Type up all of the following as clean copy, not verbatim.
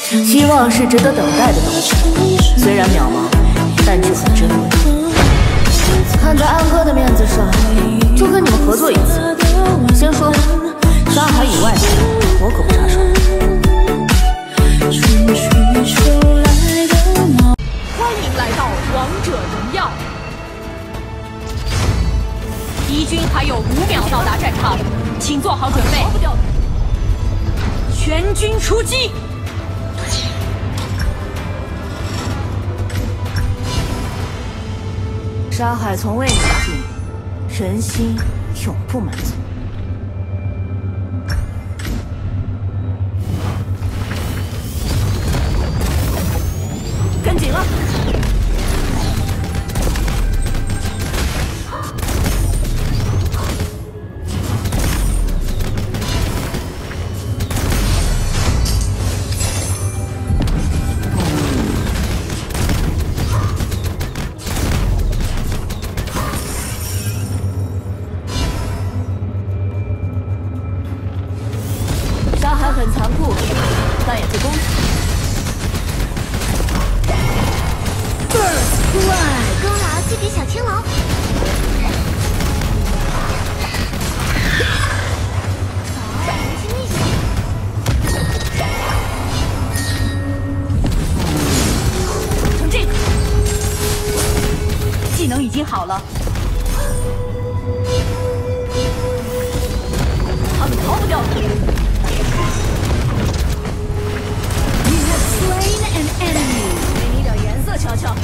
希望是值得等待的东西，虽然渺茫，但却很珍贵。看在安哥的面子上，就跟你们合作一次。先说，沙海以外的，我可不插手。 欢迎来到王者荣耀。敌军还有5秒到达战场，请做好准备。全军出击！ 沙海从未满尽，人心永不满足。跟紧了。沙海很残酷，但也最公平。 功劳寄给小青龙。 成绩，技能已经好了，他们逃不掉。 You have slain an enemy。 给你点颜色瞧瞧。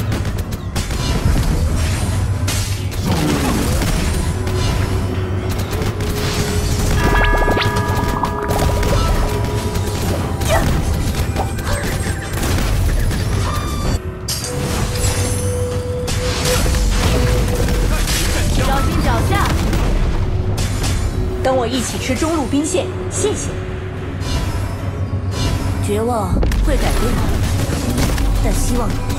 小心脚下！ 跟我一起吃中路兵线，谢谢。 绝望会改变你，但希望你。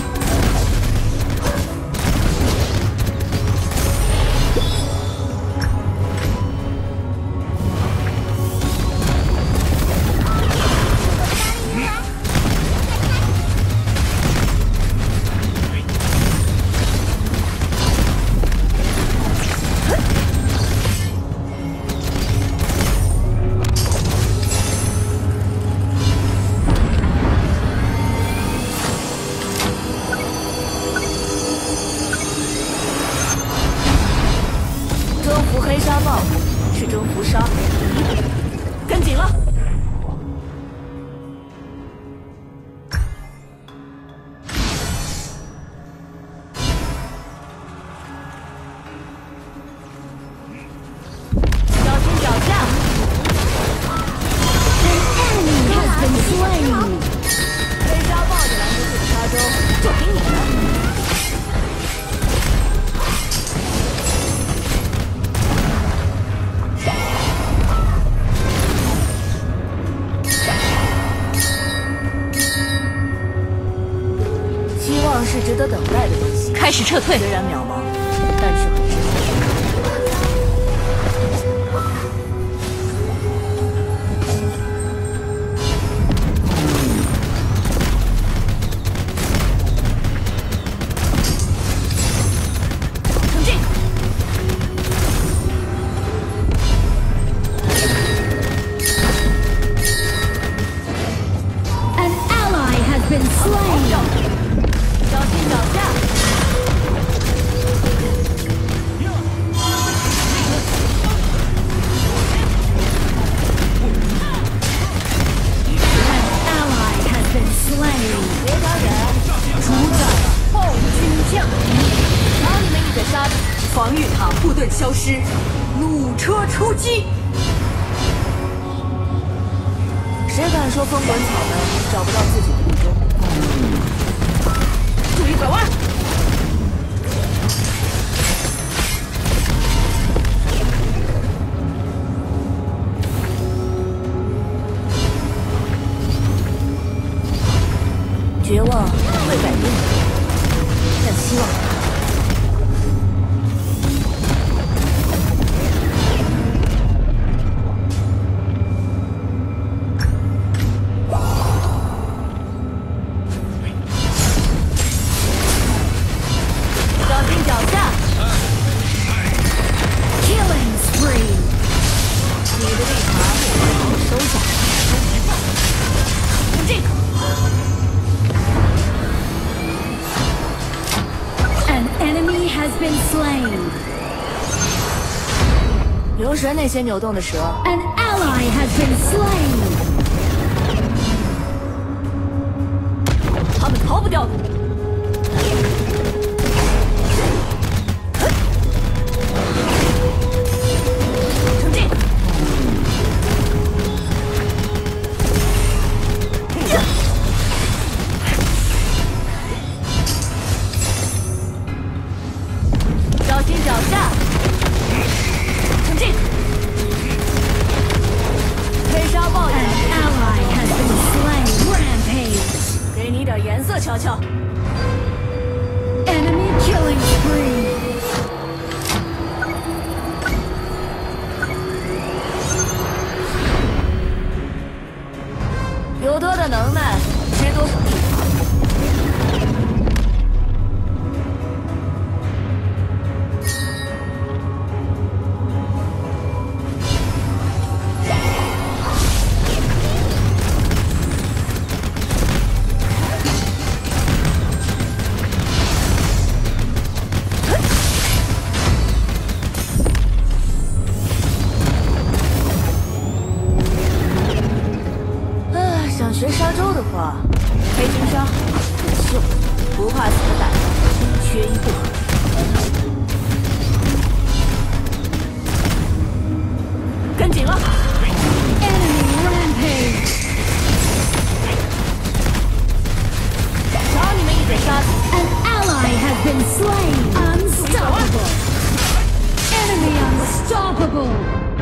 征服黑沙豹是征服沙海的第一步，跟紧了。小心脚下！黑沙豹的蓝色沙洲就凭你了。希望是值得等待的东西。 开始撤退。 虽然渺茫，但是很珍贵。 成绩。 An ally has been slain。 小心脚下！别打人！ 主宰暴君降临， 拿你们一点沙子！ 防御塔护盾消失，弩车出击。 谁敢说风滚草们找不到自己的路中？ 注意拐弯！ 绝望会改变你，但希望你。 been slain. 留神那些扭动的蛇。 An ally has been slain. 他们逃不掉的。成绩。小心脚下。成绩。黑沙暴 An 眼。 ally has been slain. Rampage. 给你点颜色瞧瞧。 Enemy killing spree. 有多大能耐，吃多少地盘。想学沙洲的话，黑金沙、虎嗅，不怕死的胆量，缺一不可。跟紧了。 Enemy rampage. 少你们一点沙子。 An ally has been slain. Unstoppable. Enemy unstoppable.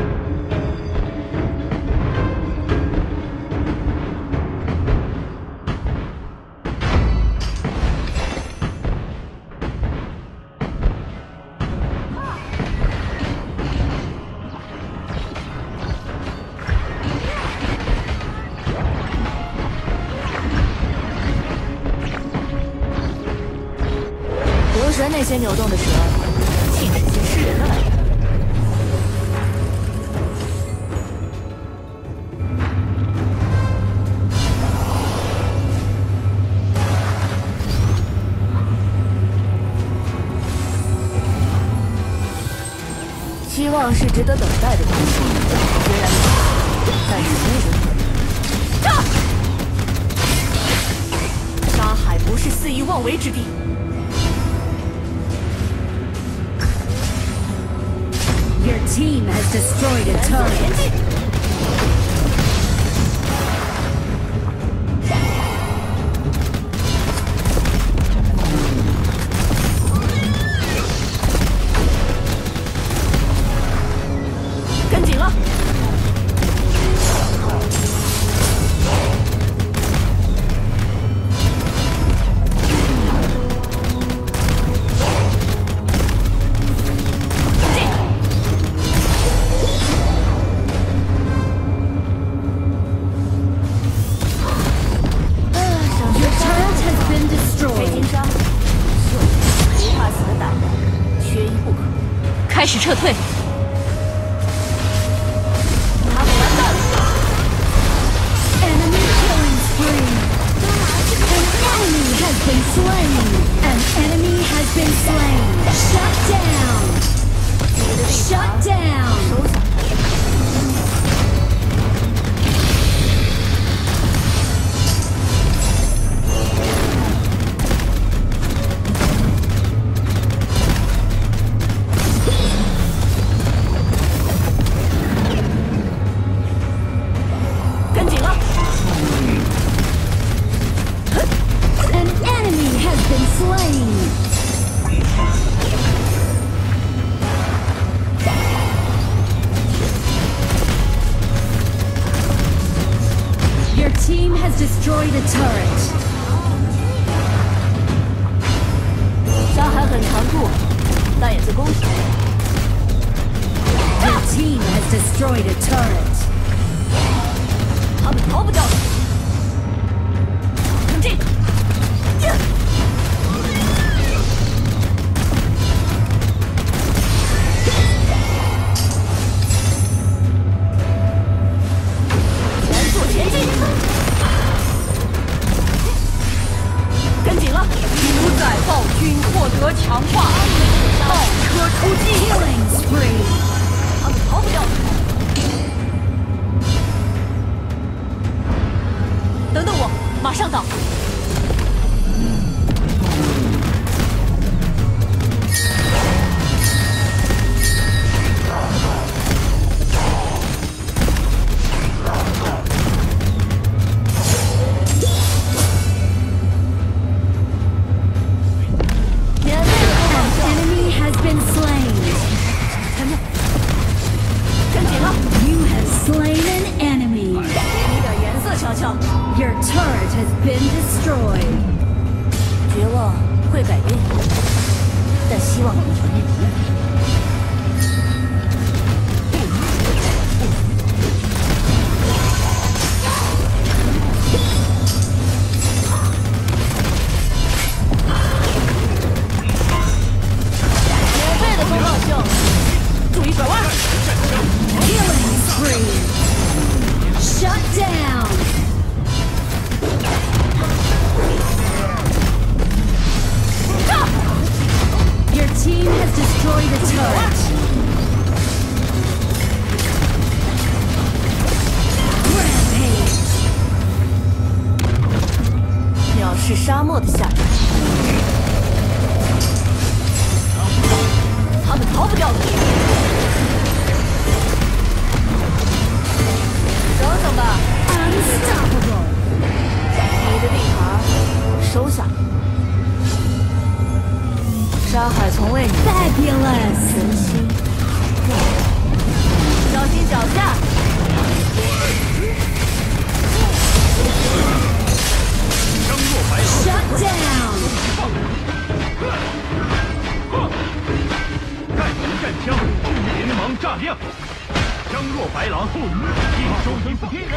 留神那些扭动的蛇，尽是些吃人的玩意儿。希望是值得等待的东西，虽然有，但是没人可。 炸！沙海不是肆意妄为之地。 Your team has destroyed a turret. 跟紧了。开始撤退。他们完蛋了。 Enemy killing spree. An enemy has been slain. An enemy has been slain. Shut down. Shut down. 伤害很残酷，但也最公平。 Your team has destroyed a turret. 他们逃不掉的。成绩。全速前进。跟紧了。主宰暴君获得强化。暴马上到。 Your turret has been destroyed. 绝望会改变，但希望永恒。免费的风暴秀，注意拐弯。 Killing spree. Shut down. Your team has destroyed a turret. Rampage. 藐视沙漠的下场，他们逃不掉的。等等吧。 Unstoppable. 你的地盘收下。沙海从未你 Fabulous. 真心，小心脚下。 Shut down. 战神战枪，连芒炸亮，张若白狼，一收一不天。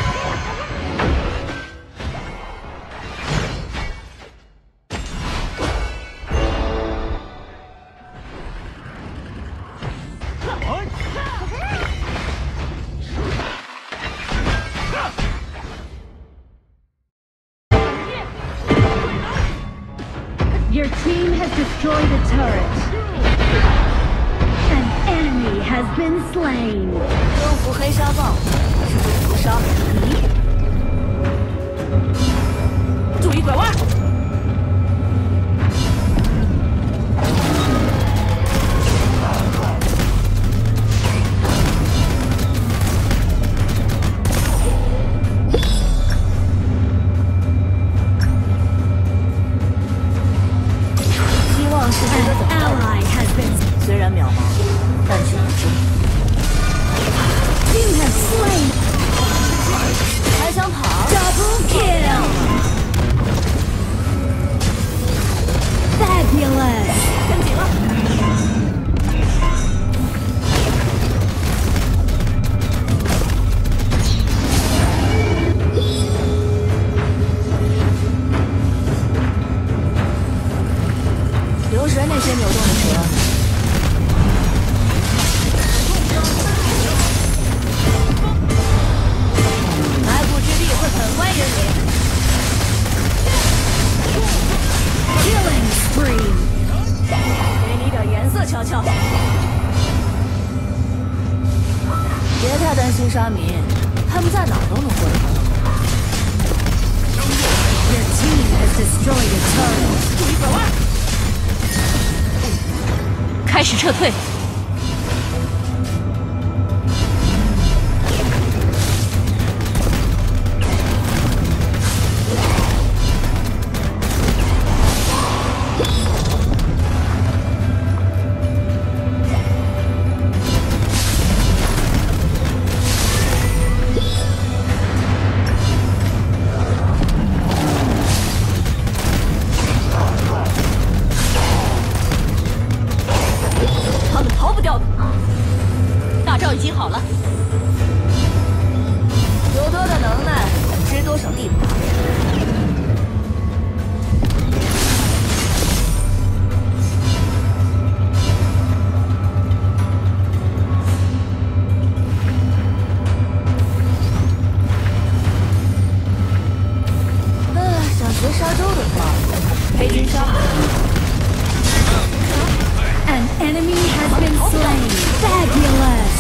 Your team has destroyed a turret. An enemy has been slain. 征服黑沙豹是对屠杀你。注意拐弯。 An ally has been. 虽然渺茫，但却很真。 You have slain. 还想跑？ Double kill. Fabulous. 跟紧了。留神那些扭动的蛇。埋伏之地会很欢迎你。 Killing spree. 给你点颜色瞧瞧。别太担心沙弥，他们在哪儿都能活得很好。 Your team has destroyed a turret. 注意拐弯。 开始撤退。大招已经好了， 有多大能耐，知多少地盘。想学沙洲的话，黑金沙。 An enemy has been slain. Fabulous.